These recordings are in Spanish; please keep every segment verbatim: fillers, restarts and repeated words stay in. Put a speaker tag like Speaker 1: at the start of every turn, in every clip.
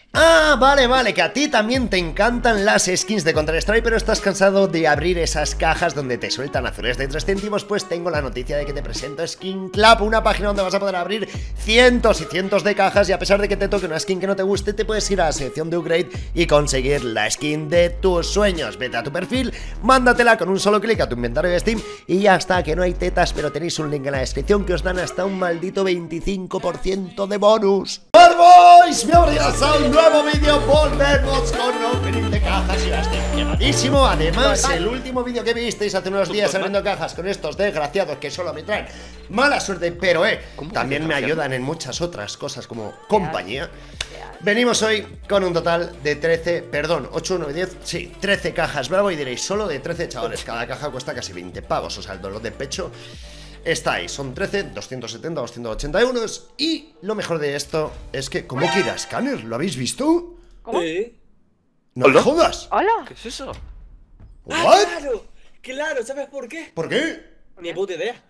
Speaker 1: Ah, vale, vale, que a ti también te encantan las skins de Counter-Strike, pero estás cansado de abrir esas cajas donde te sueltan azules de tres céntimos. Pues tengo la noticia de que te presento Skin Club, una página donde vas a poder abrir cientos y cientos de cajas, y a pesar de que te toque una skin que no te guste, te puedes ir a la sección de upgrade y conseguir la skin de tus sueños. Vete a tu perfil, mándatela con un solo clic a tu inventario de Steam y ya está, que no hay tetas, pero tenéis un link en la descripción que os dan hasta un maldito veinticinco por ciento de bonus. ¡Boys! Bienvenidos a un nuevo vídeo, volvemos con opening de cajas y ya estoy quemadísimo. Además, el último vídeo que visteis hace unos días abriendo cajas con estos desgraciados que solo me traen mala suerte, pero eh, también me ayudan en muchas otras cosas como compañía. Venimos hoy con un total de trece, perdón, ocho, nueve, diez, sí, trece cajas, bravo, y diréis, solo de trece, chavales, cada caja cuesta casi veinte pavos, o sea, el dolor de pecho está ahí, son trece, doscientos setenta, doscientos ochenta euros. Y lo mejor de esto es que, ¿cómo que ir a escáner? ¿Lo habéis visto?
Speaker 2: ¿Cómo?
Speaker 3: Sí.
Speaker 1: ¡No me jodas!
Speaker 2: ¡Hola!
Speaker 3: ¿Qué es eso?
Speaker 1: ¿What?
Speaker 3: Ah, claro, claro, ¿sabes por qué?
Speaker 1: ¿Por qué?
Speaker 3: Ni puta idea.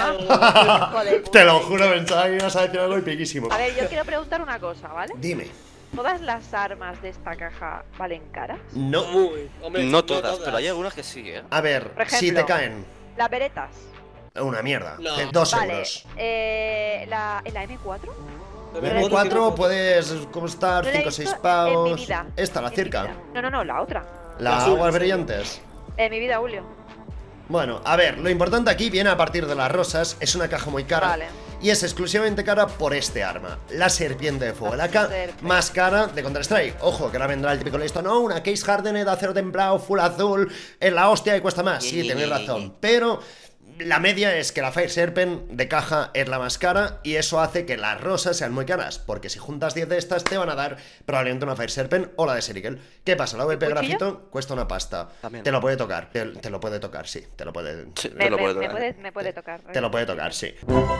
Speaker 2: Joder,
Speaker 1: Te lo juro, pensaba que ibas a decir algo piquísimo.
Speaker 2: A ver, yo quiero preguntar una cosa, ¿vale?
Speaker 1: Dime.
Speaker 2: ¿Todas las armas de esta caja valen caras?
Speaker 1: No.
Speaker 3: Muy, hombre,
Speaker 4: No todas, pero hay algunas que sí, ¿eh?
Speaker 1: A ver,
Speaker 2: Por
Speaker 1: si
Speaker 2: ejemplo,
Speaker 1: te caen
Speaker 2: Las veretas.
Speaker 1: una mierda,
Speaker 3: No.
Speaker 1: de dos
Speaker 2: Vale.
Speaker 1: euros.
Speaker 2: Eh, la, ¿la M cuatro?
Speaker 1: La M cuatro puedes costar
Speaker 2: No la he
Speaker 1: cinco o seis
Speaker 2: visto
Speaker 1: pavos.
Speaker 2: en mi vida.
Speaker 1: Esta, la
Speaker 2: En mi
Speaker 1: circa.
Speaker 2: vida. No, no, no, la otra.
Speaker 1: La
Speaker 3: La azul,
Speaker 1: aguas
Speaker 3: sí.
Speaker 1: brillantes.
Speaker 2: En mi vida, Julio.
Speaker 1: Bueno, a ver, lo importante aquí viene a partir de las rosas. Es una caja muy cara.
Speaker 2: Vale.
Speaker 1: Y es exclusivamente cara por este arma, la serpiente de fuego.
Speaker 2: La
Speaker 1: La ca
Speaker 2: serpiente.
Speaker 1: más cara de Counter-Strike. Ojo, que ahora vendrá el típico listo. No, una case hardened, acero templado, full azul, en la hostia y cuesta más. Sí, tenéis razón. Pero la media es que la Fire Serpent de caja es la más cara, y eso hace que las rosas sean muy caras, porque si juntas diez de estas te van a dar probablemente una Fire Serpent o la de Serikel. ¿Qué pasa? La V P
Speaker 2: cuchillo?
Speaker 1: grafito cuesta una pasta.
Speaker 4: También.
Speaker 1: Te lo puede tocar, te, te lo puede tocar, sí, te lo puede...
Speaker 4: Sí,
Speaker 2: Me,
Speaker 4: te lo
Speaker 2: me-
Speaker 4: puedo
Speaker 2: me
Speaker 4: dar.
Speaker 2: puede, me puede tocar.
Speaker 1: Te lo puede tocar, sí.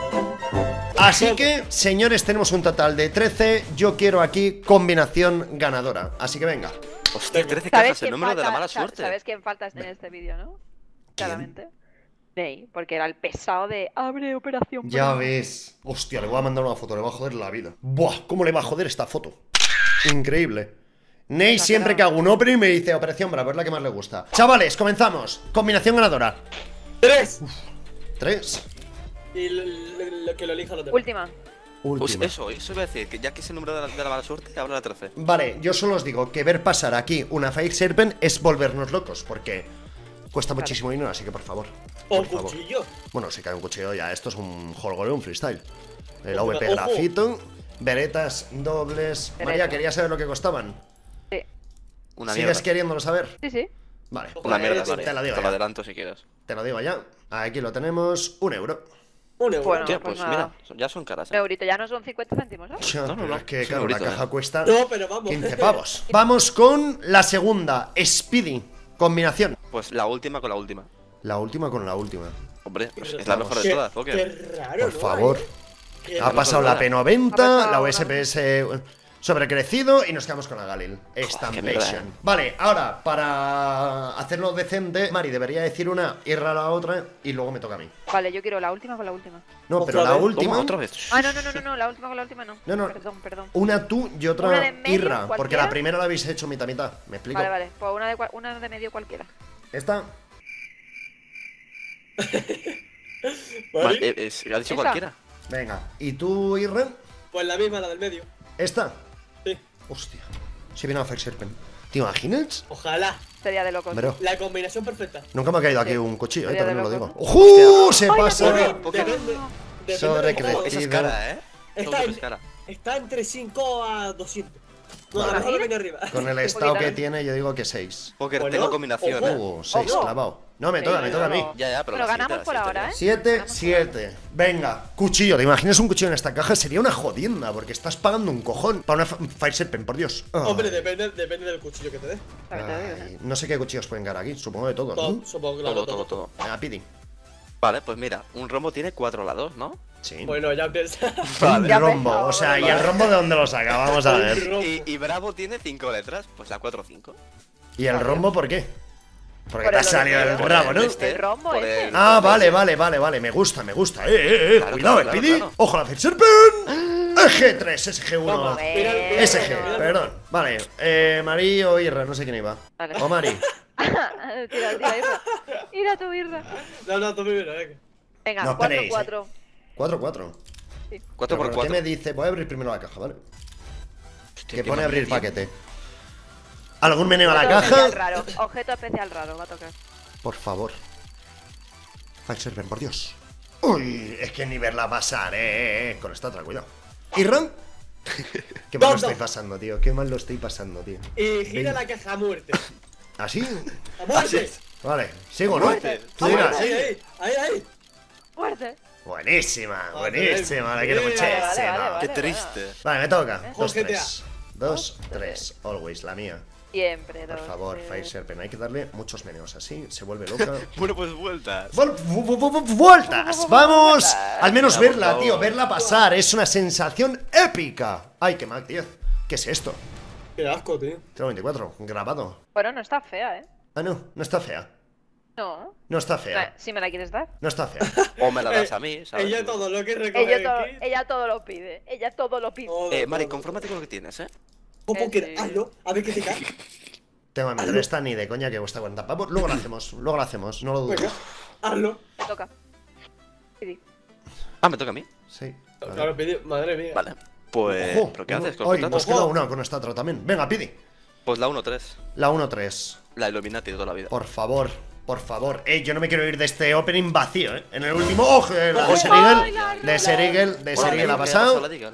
Speaker 1: Así que, señores, tenemos un total de trece. Yo quiero aquí combinación ganadora. Así que venga.
Speaker 4: Hostia, trece
Speaker 2: ¿Sabes
Speaker 4: cajas, el
Speaker 2: quién
Speaker 4: número de la
Speaker 2: falta?
Speaker 4: mala
Speaker 2: Sa-
Speaker 4: suerte.
Speaker 2: ¿Sabes quién falta en este vídeo, no? Claramente. Ney, porque era el pesado de abre operación.
Speaker 1: Ya
Speaker 2: Bravo.
Speaker 1: ves. Hostia, le voy a mandar una foto, le va a joder la vida. Buah, ¿cómo le va a joder esta foto? Increíble. Ney siempre que hago un opening me dice Operación Bravo, es la que más le gusta. Chavales, comenzamos. Combinación ganadora.
Speaker 3: ¡Tres!
Speaker 1: Tres.
Speaker 3: Y lo, lo- lo que lo elija lo demás.
Speaker 2: Última.
Speaker 4: Pues
Speaker 1: Última.
Speaker 4: eso, eso iba a decir, que ya que es el número de la, de la mala suerte, habla la trece.
Speaker 1: Vale, yo solo os digo que ver pasar aquí una Fire Serpent es volvernos locos, porque cuesta muchísimo dinero, así que por favor.
Speaker 3: O
Speaker 1: Por favor.
Speaker 3: cuchillo.
Speaker 1: Bueno, si cae un cuchillo ya, esto es un holgoreo, un freestyle. El
Speaker 3: Ojo,
Speaker 1: A V P
Speaker 3: ojo.
Speaker 1: grafito, veretas dobles.
Speaker 2: Vereta.
Speaker 1: María, ¿querías saber lo que costaban?
Speaker 2: Sí,
Speaker 4: Una
Speaker 1: ¿Sigues
Speaker 4: mierda.
Speaker 1: queriéndolo saber?
Speaker 2: sí, sí.
Speaker 1: Vale,
Speaker 3: Ojo.
Speaker 4: Una mierda,
Speaker 3: Te
Speaker 4: vale.
Speaker 1: la digo
Speaker 4: Te
Speaker 1: ya.
Speaker 4: lo adelanto si quieres.
Speaker 1: te lo digo ya. Aquí lo tenemos, un euro.
Speaker 3: Un euro.
Speaker 2: Bueno.
Speaker 4: Hostia,
Speaker 2: pues
Speaker 4: pues
Speaker 2: nada.
Speaker 4: mira, son- ya son caras,
Speaker 2: Un
Speaker 4: ¿eh?
Speaker 2: eurito, ya no son cincuenta céntimos, ¿no?
Speaker 1: Ya,
Speaker 4: No, no,
Speaker 1: pero
Speaker 4: no,
Speaker 1: es que
Speaker 4: es
Speaker 1: claro,
Speaker 4: un
Speaker 1: la
Speaker 4: eurito,
Speaker 1: caja
Speaker 4: eh.
Speaker 1: cuesta
Speaker 3: No, pero vamos.
Speaker 1: quince pavos. Vamos con la segunda, Speedy. Combinación.
Speaker 4: Pues la última con la última.
Speaker 1: La última con la última.
Speaker 4: Hombre, pues
Speaker 3: Qué
Speaker 4: es la
Speaker 1: raro.
Speaker 4: mejor de
Speaker 3: Qué-
Speaker 4: todas, ¿o
Speaker 3: Qué
Speaker 4: qué?
Speaker 3: raro,
Speaker 1: Por
Speaker 3: ¿no?
Speaker 1: favor.
Speaker 3: Qué
Speaker 1: Ha
Speaker 3: raro.
Speaker 1: pasado la
Speaker 4: nada.
Speaker 1: P
Speaker 2: Ha
Speaker 1: noventa,
Speaker 2: pasado
Speaker 1: la
Speaker 2: una-
Speaker 1: U S P S sobrecrecido y nos quedamos con la Galil.
Speaker 4: qué
Speaker 1: Stampation.
Speaker 4: mierda, eh.
Speaker 1: Vale, ahora, para hacerlo decente, Mari debería decir una, Irra la otra y luego me toca a mí.
Speaker 2: Vale, yo quiero la última con la última.
Speaker 1: No, pero
Speaker 3: ¿Otra
Speaker 1: la
Speaker 3: vez?
Speaker 1: última,
Speaker 4: Toma, otra vez.
Speaker 2: Ah, no, no, no, no, no, la última con la última no.
Speaker 1: No, no.
Speaker 2: Perdón, perdón.
Speaker 1: una tú y
Speaker 2: Una
Speaker 1: otra
Speaker 2: de medio,
Speaker 1: Irra, porque
Speaker 2: cualquiera.
Speaker 1: la primera la habéis hecho mitad mitad. ¿Me explico?
Speaker 2: Vale, vale, pues una de, cua- una de medio cualquiera.
Speaker 1: Esta,
Speaker 3: ¿Vale?
Speaker 4: Vale, eh, eh, ha dicho
Speaker 2: Esa.
Speaker 4: cualquiera.
Speaker 1: venga. ¿Y tú, Irra?
Speaker 3: Pues la misma, la del medio.
Speaker 1: ¿Esta?
Speaker 3: Sí.
Speaker 1: Hostia. Se viene a Fire Serpent. ¿Te imaginas?
Speaker 3: Ojalá.
Speaker 2: Sería de locos.
Speaker 1: Bro,
Speaker 3: La combinación perfecta.
Speaker 1: nunca me ha caído aquí un cuchillo, eh,
Speaker 2: Sería de
Speaker 1: también me lo digo.
Speaker 2: locos.
Speaker 1: ¡Ojo! Se
Speaker 2: Ay,
Speaker 1: pasa.
Speaker 2: la
Speaker 3: Depende,
Speaker 4: Poké.
Speaker 3: depende, depende
Speaker 1: Sobrecrecido.
Speaker 3: del juego.
Speaker 4: Esa es cara, ¿eh?
Speaker 3: Está
Speaker 4: Esa
Speaker 3: en-
Speaker 4: es cara.
Speaker 3: Está entre cinco a doscientos. No, a
Speaker 1: Vale.
Speaker 3: lo mejor lo viene arriba.
Speaker 1: Con el
Speaker 2: Un
Speaker 1: estado
Speaker 2: poquito,
Speaker 1: que
Speaker 2: ¿eh?
Speaker 1: tiene, yo digo que seis.
Speaker 4: Poker,
Speaker 3: Bueno,
Speaker 4: tengo combinación,
Speaker 3: ojo.
Speaker 4: ¿eh?
Speaker 1: Uh, seis
Speaker 3: Ojo.
Speaker 1: clavado. No, me toca,
Speaker 2: Sí,
Speaker 1: me toca a mí.
Speaker 2: no.
Speaker 4: Ya, ya, pero
Speaker 2: Bueno,
Speaker 4: la
Speaker 2: ganamos
Speaker 4: siguiente,
Speaker 2: por
Speaker 4: la
Speaker 2: ahora, ¿eh?
Speaker 4: siguiente.
Speaker 1: siete,
Speaker 2: Ganamos por ahora.
Speaker 1: siete. Venga, cuchillo. ¿Te imaginas un cuchillo en esta caja? Sería una jodienda, porque estás pagando un cojón para una fa- Fire Serpent, por Dios. Ay.
Speaker 3: Hombre, depende, depende del cuchillo que te dé.
Speaker 2: También te digo,
Speaker 1: Ay,
Speaker 2: ¿eh?
Speaker 1: no sé qué cuchillos pueden caer aquí, supongo de todos,
Speaker 3: Todo,
Speaker 1: ¿no?
Speaker 3: supongo que claro,
Speaker 4: Todo, todo, todo.
Speaker 1: Venga, Pidi.
Speaker 4: Vale, pues mira, un rombo tiene cuatro lados, ¿no?
Speaker 1: Sí.
Speaker 3: Bueno, ya empieza.
Speaker 1: Un
Speaker 2: Ya
Speaker 1: rombo,
Speaker 2: empezó,
Speaker 1: o sea, ¿y
Speaker 2: vale.
Speaker 1: el rombo de dónde lo saca? Vamos a ver.
Speaker 3: Rombo.
Speaker 4: Y, y Bravo tiene cinco letras, pues la cuatro cinco.
Speaker 1: ¿Y el rombo por qué? Porque
Speaker 2: Por
Speaker 1: te ha
Speaker 2: el
Speaker 1: salido el
Speaker 2: ordenador.
Speaker 1: bravo, ¿no?
Speaker 4: Este,
Speaker 2: El rombo
Speaker 4: por
Speaker 2: ese.
Speaker 4: el-
Speaker 1: Ah, vale, vale, vale, vale, me gusta, me gusta. Eh, eh, eh,
Speaker 4: Claro,
Speaker 1: cuidado,
Speaker 4: claro,
Speaker 1: Speedy.
Speaker 4: claro, claro.
Speaker 1: Ojo a la Fire Serpent. G tres, S G uno.
Speaker 3: Toma, mira, mira,
Speaker 1: S G,
Speaker 3: mira, mira.
Speaker 1: perdón. Vale, eh, Mari o Irra, no sé quién iba.
Speaker 2: Vale.
Speaker 1: O Mari.
Speaker 2: Tira, tira, Irra. Mira tu Irra.
Speaker 3: No, no, tú primero, venga.
Speaker 2: Venga,
Speaker 1: No
Speaker 2: cuatro
Speaker 1: esperéis,
Speaker 2: cuatro.
Speaker 1: cuatro cuatro.
Speaker 4: cuatro por
Speaker 1: ¿Qué
Speaker 4: cuatro.
Speaker 1: me dice? Voy a abrir primero la caja, ¿vale?
Speaker 4: Hostia,
Speaker 1: Que
Speaker 4: qué
Speaker 1: pone abrir
Speaker 4: maravilla.
Speaker 1: paquete. ¿Algún meneo a la
Speaker 2: Objeto
Speaker 1: caja?
Speaker 2: especial raro. Objeto especial raro, va a tocar.
Speaker 1: Por favor. File server, por Dios. Uy, es que ni verla pasar, eh, eh, con esta otra, cuidado. ¿Y Ron? Qué mal lo
Speaker 3: Tonto.
Speaker 1: estoy pasando, tío. Qué mal lo estoy pasando, tío.
Speaker 3: Y gira
Speaker 1: Venga.
Speaker 3: la caja a muerte.
Speaker 1: ¿Así?
Speaker 3: ¡A muerte!
Speaker 1: Vale, sigo, ¿no?
Speaker 4: Muerte.
Speaker 1: Tú
Speaker 3: Ahí,
Speaker 1: dirás.
Speaker 3: ahí, ahí, ahí, ahí.
Speaker 2: Muerte.
Speaker 1: Buenísima,
Speaker 3: Vale,
Speaker 1: buenísima, la quiero
Speaker 3: vale,
Speaker 1: muchísimo.
Speaker 2: vale, vale,
Speaker 1: Vale,
Speaker 2: vale.
Speaker 4: Qué triste.
Speaker 1: me toca. Dos,
Speaker 3: G T A.
Speaker 1: tres. Dos, tres. Always, la mía.
Speaker 2: Siempre,
Speaker 1: Por
Speaker 2: dos,
Speaker 1: favor,
Speaker 2: tres.
Speaker 1: Fire Serpent. Hay que darle muchos meneos así. Se vuelve loca.
Speaker 4: Bueno, pues vueltas.
Speaker 1: Vol- vu- vu- vu- vu- ¡Vueltas! ¡Vamos! Al menos
Speaker 4: Venga, por
Speaker 1: verla,
Speaker 4: favor.
Speaker 1: tío. Verla pasar. Es una sensación épica. ¡Ay, qué mal, tío! ¿Qué es esto?
Speaker 3: Qué asco, tío.
Speaker 1: cero veinticuatro, grabado.
Speaker 2: Bueno, no está fea, ¿eh?
Speaker 1: Ah, no, no está fea.
Speaker 2: No.
Speaker 1: No está
Speaker 2: Ah,
Speaker 1: fea.
Speaker 2: Si me la quieres dar.
Speaker 1: No está fea.
Speaker 4: O me la das
Speaker 3: Eh,
Speaker 4: a mí, ¿sabes?
Speaker 3: Ella todo lo que recoge
Speaker 2: Ella todo,
Speaker 3: aquí.
Speaker 2: ella todo lo pide. Ella todo lo pide.
Speaker 3: todo,
Speaker 4: Eh,
Speaker 3: todo,
Speaker 4: Mari,
Speaker 3: todo.
Speaker 4: confórmate con lo que tienes, ¿eh?
Speaker 3: ¿Cómo
Speaker 2: Eh,
Speaker 3: queda?
Speaker 2: sí.
Speaker 3: Hazlo, a ver qué te cae.
Speaker 1: Tengo a meter esta ni de coña que cuesta cuarenta pavos. Luego la hacemos, luego la hacemos, no lo dudo.
Speaker 3: Venga, hazlo.
Speaker 2: Me toca. Pidi.
Speaker 4: Ah, me toca a mí.
Speaker 1: Sí. vale.
Speaker 3: Claro, pidi- madre mía.
Speaker 4: Vale. Pues.
Speaker 1: Ojo,
Speaker 4: ¿Pero qué
Speaker 1: uno-
Speaker 4: haces con
Speaker 1: Ay,
Speaker 4: el
Speaker 1: nos
Speaker 4: contrato?
Speaker 1: queda
Speaker 3: Ojo.
Speaker 1: una con esta otra también. Venga, pidi.
Speaker 4: Pues la uno tres.
Speaker 1: La uno tres.
Speaker 4: La Illuminati de toda la vida.
Speaker 1: Por favor, por favor. Ey, yo no me quiero ir de este opening vacío, ¿eh? En el último. ¡Ojo! La de
Speaker 3: Ojo.
Speaker 1: Serigel.
Speaker 2: Ay, la-
Speaker 1: De Serigel. De
Speaker 4: Bueno,
Speaker 1: Serigel
Speaker 4: la
Speaker 1: ha
Speaker 4: Deagle,
Speaker 1: pasado.
Speaker 4: la Deagle.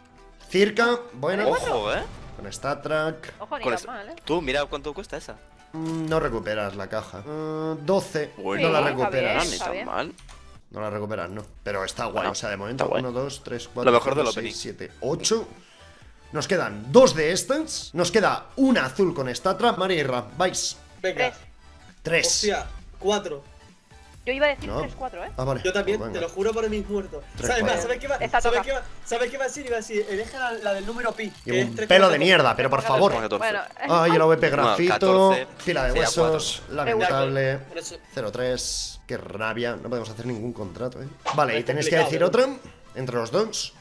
Speaker 1: Circa. Bueno.
Speaker 4: Ojo, ¿eh?
Speaker 1: Con Star Trek.
Speaker 2: Ojo, ni
Speaker 4: Con
Speaker 2: tan
Speaker 4: es-
Speaker 2: mal, ¿eh?
Speaker 4: Tú, mira cuánto cuesta esa.
Speaker 1: Mm, No recuperas la caja. Mm, doce.
Speaker 4: Bueno.
Speaker 1: no la
Speaker 2: Sí, está
Speaker 4: Ah,
Speaker 1: recuperas.
Speaker 2: bien.
Speaker 4: ni tan
Speaker 2: bien.
Speaker 4: mal.
Speaker 1: No la recuperas, no. Pero está guay.
Speaker 4: Bueno,
Speaker 1: o sea, de momento.
Speaker 4: está guay.
Speaker 1: uno, dos, tres, cuatro,
Speaker 4: Lo mejor del
Speaker 1: cinco,
Speaker 4: opening.
Speaker 1: seis, siete, ocho. Nos quedan dos de estas. Nos queda una azul con Statra. Marirra, vais.
Speaker 3: Venga.
Speaker 2: Tres.
Speaker 1: Tres.
Speaker 3: Hostia, cuatro.
Speaker 2: Yo iba a decir
Speaker 1: No.
Speaker 2: tres cuatro, ¿eh?
Speaker 1: Ah, vale.
Speaker 3: Yo también,
Speaker 1: Pues
Speaker 3: te
Speaker 1: venga.
Speaker 3: lo juro por mis muertos.
Speaker 1: Tres,
Speaker 3: ¿Sabes
Speaker 1: cuatro.
Speaker 3: más? ¿Sabes qué va?
Speaker 2: Esta
Speaker 3: ¿Sabes
Speaker 2: toca.
Speaker 3: qué va? ¿Sabes qué va a decir? Iba a decir, elige la, la del número pi.
Speaker 1: Y
Speaker 3: que
Speaker 1: un
Speaker 3: es tres
Speaker 1: pelo
Speaker 3: coma
Speaker 1: de
Speaker 3: cuatro.
Speaker 1: mierda, pero por favor.
Speaker 4: Ponga catorce.
Speaker 2: Bueno,
Speaker 1: Ay, el O V P
Speaker 4: Bueno,
Speaker 1: grafito.
Speaker 4: catorce,
Speaker 1: Fila de
Speaker 4: sería
Speaker 1: huesos. Lamentable.
Speaker 3: Pero eso-
Speaker 1: cero tres. Qué rabia. No podemos hacer ningún contrato, eh. Vale, y
Speaker 3: Es
Speaker 1: tenéis que
Speaker 3: complicado,
Speaker 1: decir
Speaker 3: ¿eh?
Speaker 1: otra. Entre los dos.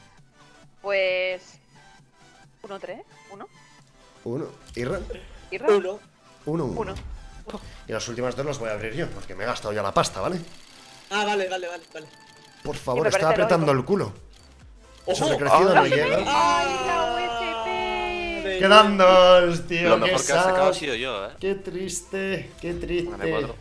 Speaker 2: pues. Uno, tres. Uno.
Speaker 1: Uno. Irra.
Speaker 2: Irra.
Speaker 3: Uno.
Speaker 1: Uno, uno.
Speaker 2: Uno.
Speaker 1: Y las últimas dos las voy a abrir yo, porque me he gastado ya la pasta, ¿vale?
Speaker 3: Ah, vale, vale, vale, vale.
Speaker 1: Por
Speaker 2: Y
Speaker 1: favor,
Speaker 2: me
Speaker 1: está
Speaker 2: parece
Speaker 1: apretando
Speaker 2: lógico.
Speaker 1: el culo. Eso
Speaker 3: ¡Ojo!
Speaker 1: de crecido no
Speaker 4: ¡Ay!
Speaker 1: llega.
Speaker 2: ¡Ay, la U S P!
Speaker 1: Quedan dos, tío.
Speaker 4: Lo
Speaker 1: qué
Speaker 4: mejor que has sacado ha
Speaker 1: sad.
Speaker 4: sido yo, ¿eh?
Speaker 1: Qué triste, qué
Speaker 4: Gané
Speaker 1: triste.
Speaker 4: cuatro.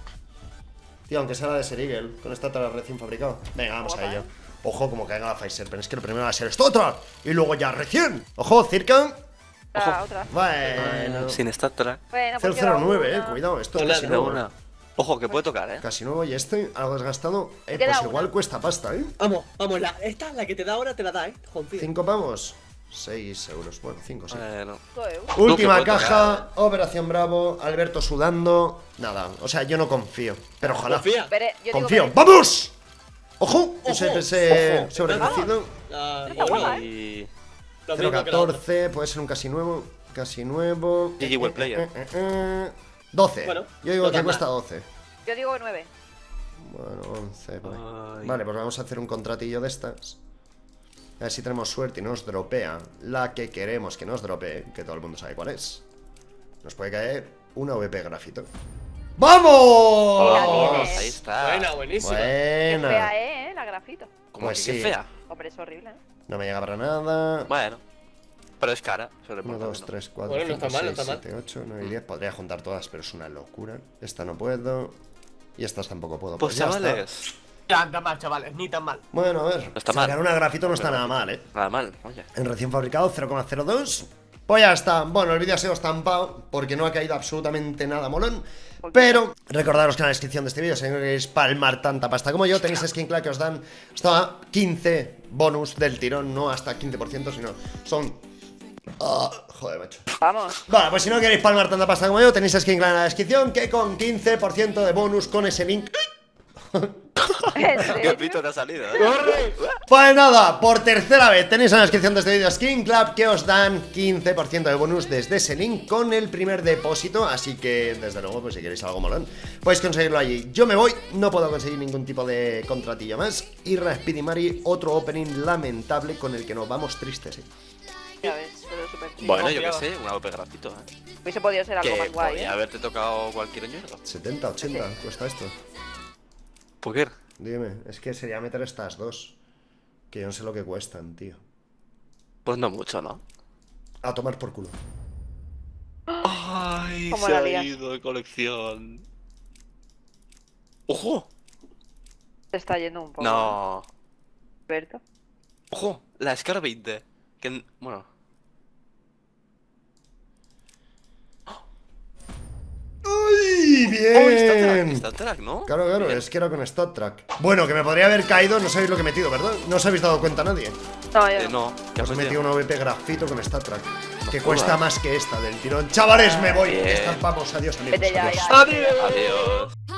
Speaker 1: Tío, aunque sea la de Serigel, con esta otra recién fabricado. Venga, vamos
Speaker 2: Guapa,
Speaker 1: a ello.
Speaker 2: ¿eh?
Speaker 1: Ojo, como caiga la Pfizer, pero es que lo primero va a ser esta otra. Y luego ya recién. Ojo, circa.
Speaker 2: Otra, otra.
Speaker 1: Bueno.
Speaker 4: Sin Star Trek.
Speaker 2: Bueno,
Speaker 1: cero
Speaker 2: pues
Speaker 1: cero
Speaker 2: queda
Speaker 1: nueve, eh.
Speaker 2: una.
Speaker 1: Cuidado, esto es
Speaker 3: Hola,
Speaker 1: casi
Speaker 3: de
Speaker 4: De
Speaker 1: nuevo.
Speaker 4: una. Ojo, que puede tocar, ¿eh?
Speaker 1: Casi nuevo y este, algo desgastado. Eh,
Speaker 2: Queda
Speaker 1: pues igual
Speaker 2: una.
Speaker 1: cuesta pasta, ¿eh?
Speaker 3: Vamos, vamos, la, esta, la que te da ahora, te la da, eh. Confía.
Speaker 1: Cinco pavos. Seis euros. Bueno, cinco, sí.
Speaker 4: Bueno.
Speaker 2: Cinco euros.
Speaker 1: Última
Speaker 4: Tú que puedes
Speaker 1: caja, Operación Bravo, Alberto sudando. Nada, o sea, yo no confío. Pero ojalá.
Speaker 3: Confía.
Speaker 2: Veré, yo digo
Speaker 1: Confío.
Speaker 2: que-
Speaker 1: ¡Vamos! ¡Ojo!
Speaker 3: Ojo,
Speaker 1: Ese, ese
Speaker 3: ojo.
Speaker 1: sobrecrecido.
Speaker 3: Ah,
Speaker 2: Está
Speaker 3: bueno,
Speaker 2: guapa, ¿eh?
Speaker 4: Y.
Speaker 3: lo
Speaker 1: cero
Speaker 3: mismo que la otra.
Speaker 1: catorce, puede ser un casi nuevo. Casi nuevo.
Speaker 4: G G well player.
Speaker 1: Eh, eh, eh. doce.
Speaker 3: Bueno,
Speaker 1: Yo digo
Speaker 3: no
Speaker 1: que
Speaker 3: tan
Speaker 1: cuesta
Speaker 3: mal.
Speaker 1: doce.
Speaker 2: Yo digo nueve.
Speaker 1: Bueno, once. por ahí.
Speaker 4: Ay.
Speaker 1: Vale, pues vamos a hacer un contratillo de estas. A ver si tenemos suerte y nos dropea la que queremos que nos dropee, que todo el mundo sabe cuál es. Nos puede caer una V P grafito. ¡Vamos!
Speaker 2: La tienes.
Speaker 4: Ahí está.
Speaker 3: Buena, buenísima.
Speaker 2: Qué
Speaker 1: Buena.
Speaker 2: fea, ¿eh? La grafito.
Speaker 4: Como
Speaker 1: Pues
Speaker 4: que qué
Speaker 1: sí.
Speaker 4: fea.
Speaker 2: Hombre, es horrible, ¿eh?
Speaker 1: No me llega para nada.
Speaker 4: Bueno. Pero es cara. Sobre
Speaker 1: uno, dos, tres, cuatro,
Speaker 3: Bueno, no
Speaker 1: cinco,
Speaker 3: está mal, no
Speaker 1: seis,
Speaker 3: está mal.
Speaker 1: siete, ocho, nueve y diez. Podría juntar todas, pero es una locura. Esta no puedo. Y estas tampoco puedo.
Speaker 4: Pues
Speaker 1: ya está.
Speaker 4: chavales.
Speaker 3: Ya, tan mal, chavales, ni tan mal.
Speaker 1: Bueno, a ver.
Speaker 4: No está
Speaker 1: sacar
Speaker 4: mal.
Speaker 1: una grafito no está nada mal, eh.
Speaker 4: Nada mal, oye.
Speaker 1: En recién fabricado, cero coma cero dos. Pues ya está. Bueno, el vídeo ha sido estampado porque no ha caído absolutamente nada molón. Pero recordaros que en la descripción de este vídeo, si no queréis palmar tanta pasta como yo, tenéis Skin Clack que os dan hasta quince bonus del tirón. No hasta quince por ciento, sino son... Ah, joder, macho.
Speaker 2: Vamos.
Speaker 1: Vale, pues si no queréis palmar tanta pasta como yo, tenéis Skin Clack en la descripción, que con quince por ciento de bonus con ese link
Speaker 2: ¿En
Speaker 4: Qué
Speaker 2: serio?
Speaker 4: pito te ha salido, ¿eh?
Speaker 3: ¡Corre!
Speaker 1: Pues nada, por tercera vez tenéis en la descripción de este vídeo Skin Club, que os dan quince por ciento de bonus desde ese link con el primer depósito. Así que, desde luego, pues si queréis algo molón, podéis conseguirlo allí. Yo me voy, no puedo conseguir ningún tipo de contratillo más. Y Speedy Mari, otro opening lamentable con el que nos vamos tristes, ¿eh?
Speaker 2: Ya ves, pero súper triste.
Speaker 4: Bueno, yo qué
Speaker 3: Confiaba.
Speaker 4: sé, un A W P grafito, ¿eh?
Speaker 2: Hubiese podido ser algo
Speaker 4: Que
Speaker 2: más guay,
Speaker 4: podría
Speaker 2: ¿eh?
Speaker 4: haberte tocado cualquier ñerdo.
Speaker 1: setenta, ochenta, cuesta esto.
Speaker 4: ¿Por qué?
Speaker 1: Dime, es que sería meter estas dos, que yo no sé lo que cuestan, tío.
Speaker 4: Pues no mucho, ¿no?
Speaker 1: A tomar por culo.
Speaker 4: Ay,
Speaker 2: ¿Cómo
Speaker 4: se
Speaker 2: la
Speaker 4: ha
Speaker 2: lías?
Speaker 4: ido de colección. ¡Ojo!
Speaker 2: Te está yendo un poco.
Speaker 4: No.
Speaker 2: Berto.
Speaker 4: ¡Ojo! La Scar veinte. Que, bueno.
Speaker 1: ¡Uy!
Speaker 4: Oh, está track,
Speaker 1: ¡Bien!
Speaker 4: está track, ¿no?
Speaker 1: Claro, claro,
Speaker 4: Bien.
Speaker 1: es que era con Stot Track. Bueno, que me podría haber caído, no sabéis lo que he metido, ¿verdad? No os habéis dado cuenta nadie.
Speaker 2: No, yo
Speaker 4: Eh,
Speaker 2: no.
Speaker 4: no, ¿qué has
Speaker 1: Os he
Speaker 4: metido?
Speaker 1: metido un O V P grafito con Stat Track, que
Speaker 4: jodas.
Speaker 1: cuesta más que esta del tirón. Chavales, me voy.
Speaker 4: Bien.
Speaker 1: Estampamos, adiós amigos.
Speaker 2: Vete ya,
Speaker 1: adiós.
Speaker 2: ya.
Speaker 3: ¡Adiós!
Speaker 4: Adiós.